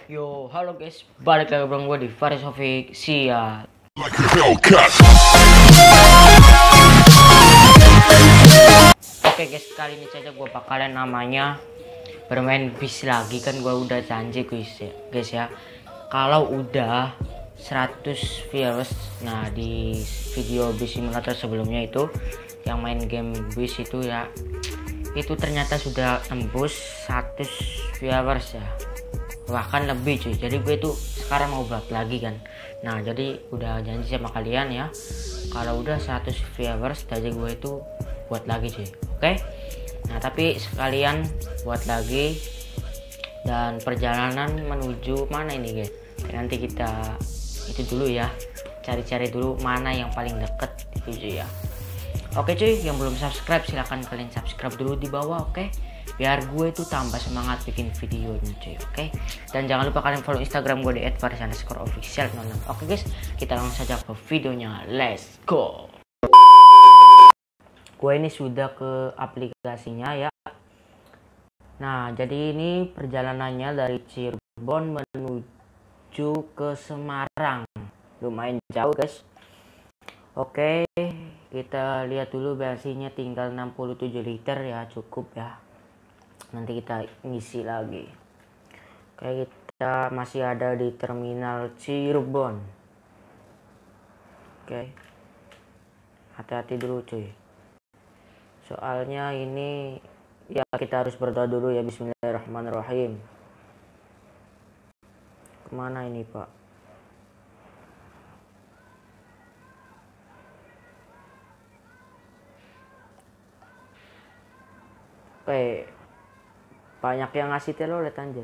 Yo, halo guys, balik lagi bareng gue di Faris Sofik. Siap. Oke guys, kali ini saja gue bakalan namanya bermain bis lagi. Kan gue udah janji guys ya, kalau udah 100 viewers. Nah, di video bis simulator sebelumnya itu yang main game bis itu ya, itu ternyata sudah tembus 100 viewers ya, bahkan lebih cuy. Jadi gue itu sekarang mau buat lagi kan. Nah, jadi udah janji sama kalian ya, kalau udah 100 viewers aja gue itu buat lagi cuy. Oke. Nah, tapi sekalian buat lagi, dan perjalanan menuju mana ini guys, nanti kita itu dulu ya, cari-cari dulu mana yang paling deket itu cuy ya. Oke cuy, yang belum subscribe silahkan kalian subscribe dulu di bawah, oke? Biar gue itu tambah semangat bikin videonya cuy, oke? Dan jangan lupa kalian follow Instagram gue di @faris_official. Oke guys, kita langsung saja ke videonya, let's go. Gue ini sudah ke aplikasinya ya. Nah, jadi ini perjalanannya dari Cirebon menuju ke Semarang, lumayan jauh guys. Oke, kita lihat dulu bensinnya tinggal 67 liter ya, cukup ya. Nanti kita ngisi lagi. Oke, kita masih ada di terminal Cirebon. Oke, hati-hati dulu cuy, soalnya ini ya kita harus berdoa dulu ya. Bismillahirrahmanirrahim. Kemana ini pak? Oke, banyak yang ngasih telolet anjir.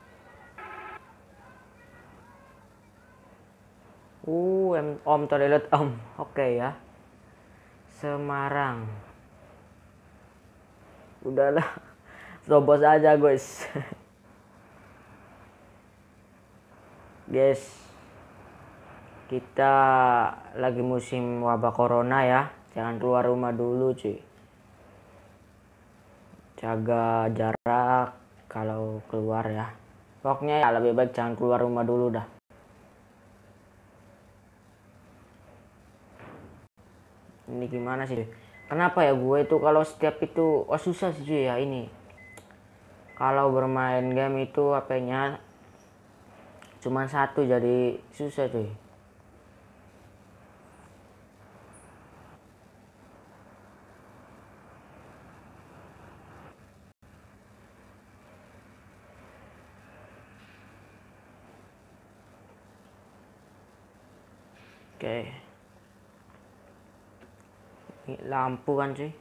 Om toilet om. Oke ya, Semarang. Udahlah, robos aja guys. Guys, kita lagi musim wabah corona ya, jangan keluar rumah dulu cuy. Jaga jarak kalau keluar ya. Pokoknya ya lebih baik jangan keluar rumah dulu dah. Ini gimana sih? Kenapa ya gue itu kalau setiap itu susah sih cuy ya ini. Kalau bermain game itu HP-nya cuma satu, jadi susah cuy. Oke. Ini lampu kan cuy.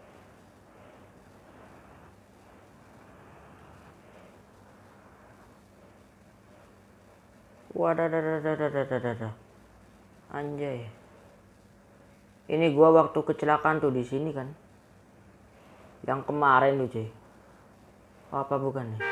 Wadah. Anjay. Ini gua waktu kecelakaan tuh di sini kan. Yang kemarin tuh cuy. Apa bukan nih?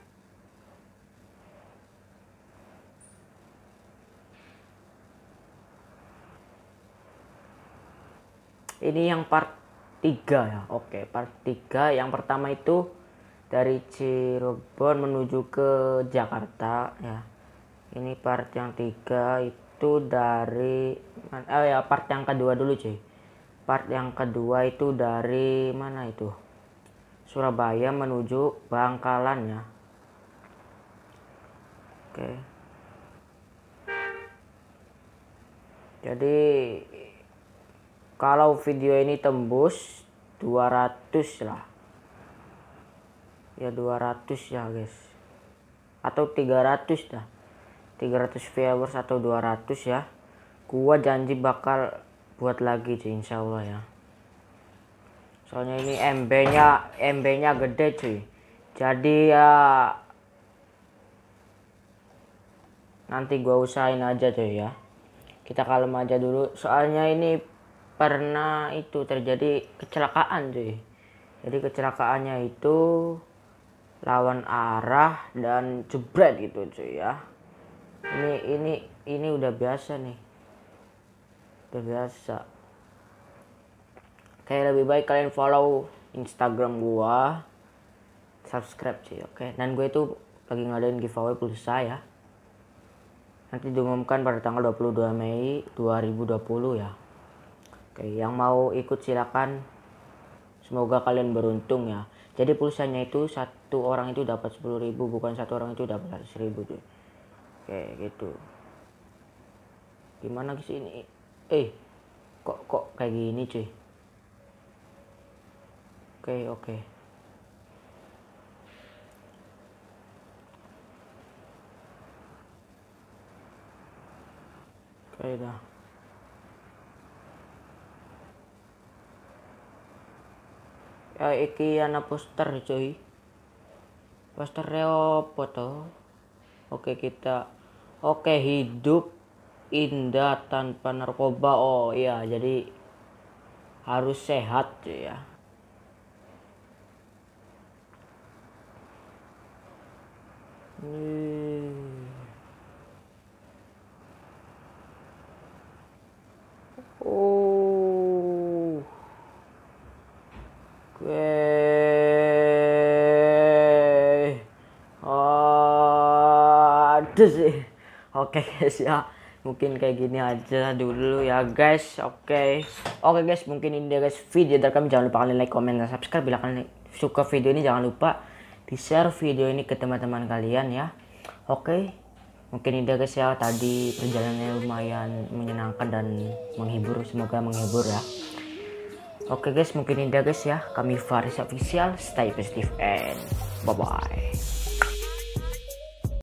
Ini yang part 3 ya. Oke, part 3. Yang pertama itu dari Cirebon menuju ke Jakarta ya. Ini part yang 3 itu dari ya, part yang kedua dulu cuy. Part yang kedua itu dari mana itu? Surabaya menuju Bangkalan ya. Oke. Jadi kalau video ini tembus 200 lah. Ya 200 ya guys. Atau 300 dah. 300 viewers atau 200 ya. Gua janji bakal buat lagi cuy, insya Allah ya. Soalnya ini MB-nya gede cuy. Jadi ya nanti gua usahain aja cuy ya. Kita kalem aja dulu. Soalnya ini pernah itu terjadi kecelakaan cuy. Jadi kecelakaannya itu lawan arah dan jebret gitu cuy ya. Ini udah biasa nih. Udah biasa. Kayak lebih baik kalian follow Instagram gua, subscribe sih, oke? Dan gue itu lagi ngadain giveaway pulsa ya. Nanti diumumkan pada tanggal 22 Mei 2020 ya. Oke, yang mau ikut silakan. Semoga kalian beruntung ya. Jadi pulsanya itu satu orang itu dapat 10.000, bukan satu orang itu dapat 100.000 tuh. Oke, gitu. Gimana sih ini? Kok kayak gini cuy? Oke. Oke dah. Ya iki ana poster cuy. Poster opo to? Oke, hidup indah tanpa narkoba. Oh iya, jadi harus sehat cuy ya. Oh. Aduh sih. Oke guys ya, mungkin kayak gini aja dulu ya guys. Oke guys, mungkin ini guys video dari kami. Jangan lupa kalian like, comment, dan subscribe. Bila kalian suka video ini jangan lupa di share video ini ke teman-teman kalian ya. Oke, mungkin ini guys ya, tadi perjalanannya lumayan menyenangkan dan menghibur. Semoga menghibur ya. Oke guys, mungkin ini guys ya, kami Faris Official, stay positive and bye bye.